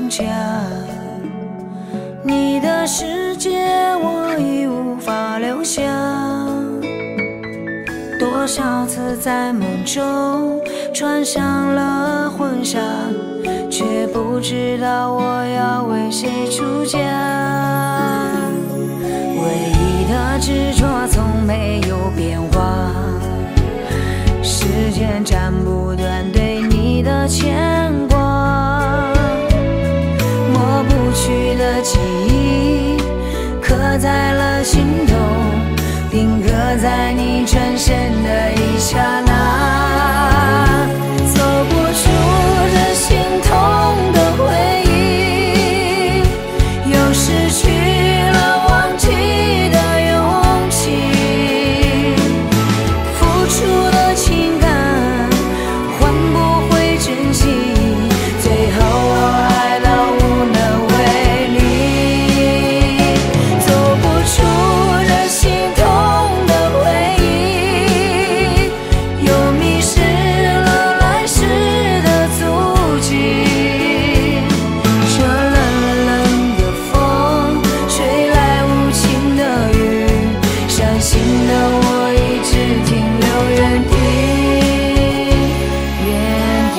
家。你的世界我已无法留下，多少次在梦中穿上了婚纱，却不知道我要为谁出嫁。唯一的执着从没有变化，时间斩不断对你的牵挂，抹不去的记忆刻在了心头，定格在你转身的一刹那，走不出这心痛的回忆，又失去了忘记的勇气，付出的情感换不回珍惜，最后我爱到无能为力，走不出这心痛的回忆，又迷失了来时的足迹。这冷冷的风吹来无情的雨，伤心的我一直停留原地，原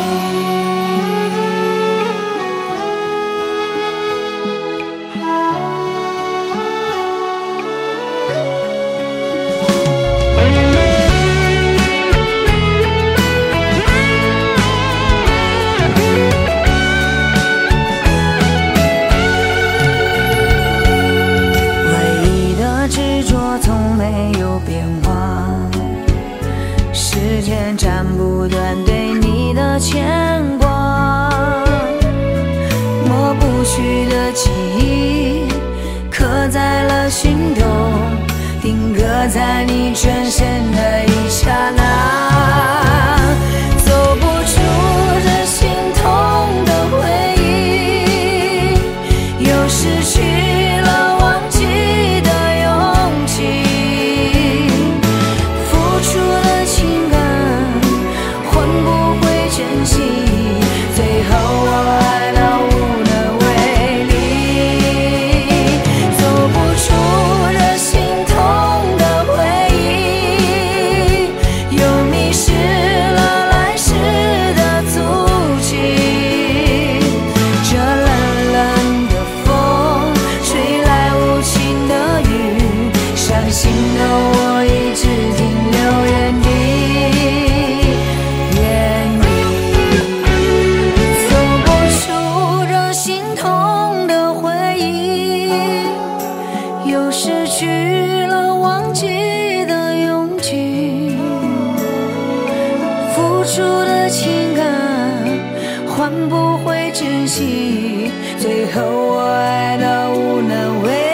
唯一的执着从没有变化，时间斩不断对你的牵挂，抹不去的记忆刻在了心头，定格在你转身的一刹那，走不出这心痛的回忆，又失去了忘记的勇气，付出的情感换不回珍惜，最后我爱到无能为力，走不出这心痛的回忆，又迷失了来时的足迹。这冷冷的风吹来无情的雨，伤心的我一直停留原地，原地，走不出这心痛的回忆，又失去了忘记的勇气，付出的情感换不回珍惜，最后我爱到无能为力。